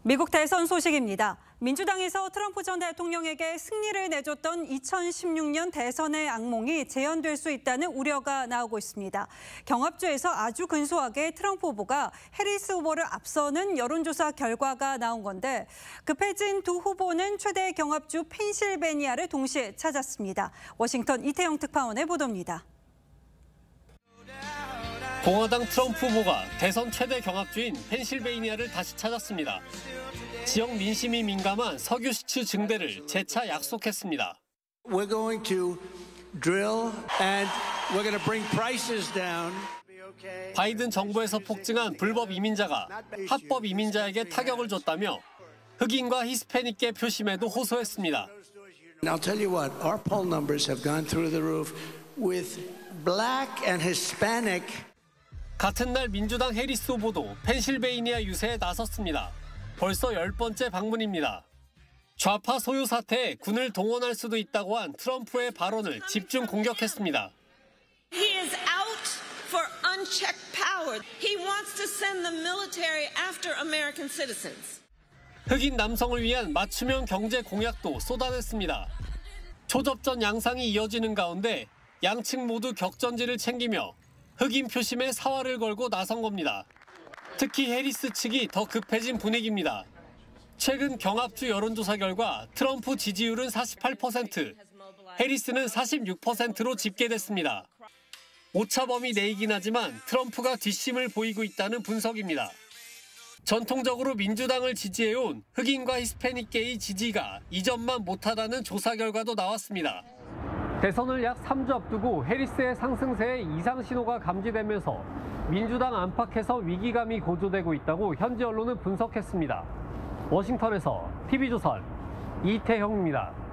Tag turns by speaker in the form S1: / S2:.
S1: 미국 대선 소식입니다. 민주당에서 트럼프 전 대통령에게 승리를 내줬던 2016년 대선의 악몽이 재현될 수 있다는 우려가 나오고 있습니다. 경합주에서 아주 근소하게 트럼프 후보가 해리스 후보를 앞서는 여론조사 결과가 나온 건데 급해진 두 후보는 최대 경합주 펜실베니아를 동시에 찾았습니다. 워싱턴 이태영 특파원의 보도입니다.
S2: 공화당 트럼프 후보가 대선 최대 경합주인 펜실베이니아를 다시 찾았습니다. 지역 민심이 민감한 석유 수출 증대를 재차 약속했습니다.
S3: We're going to drill and we're going to bring prices down.
S2: 바이든 정부에서 폭증한 불법 이민자가 합법 이민자에게 타격을 줬다며 흑인과 히스패닉계 표심에도 호소했습니다.
S3: And I'll tell you what, our poll numbers have gone through the roof with black and Hispanic.
S2: 같은 날 민주당 해리스 후보도 펜실베이니아 유세에 나섰습니다. 벌써 10번째 방문입니다. 좌파 소유 사태에 군을 동원할 수도 있다고 한 트럼프의 발언을 집중 공격했습니다.
S4: He is out for unchecked power. He wants to send the military after American citizens.
S2: 흑인 남성을 위한 맞춤형 경제 공약도 쏟아냈습니다. 초접전 양상이 이어지는 가운데 양측 모두 격전지를 챙기며 흑인 표심에 사활을 걸고 나선 겁니다. 특히 해리스 측이 더 급해진 분위기입니다. 최근 경합주 여론조사 결과 트럼프 지지율은 48%, 해리스는 46%로 집계됐습니다. 오차범위 내이긴 하지만 트럼프가 뒷심을 보이고 있다는 분석입니다. 전통적으로 민주당을 지지해온 흑인과 히스패닉계의 지지가 이전만 못하다는 조사 결과도 나왔습니다. 대선을 약 3주 앞두고 해리스의 상승세에 이상 신호가 감지되면서 민주당 안팎에서 위기감이 고조되고 있다고 현지 언론은 분석했습니다. 워싱턴에서 TV조선 이태형입니다.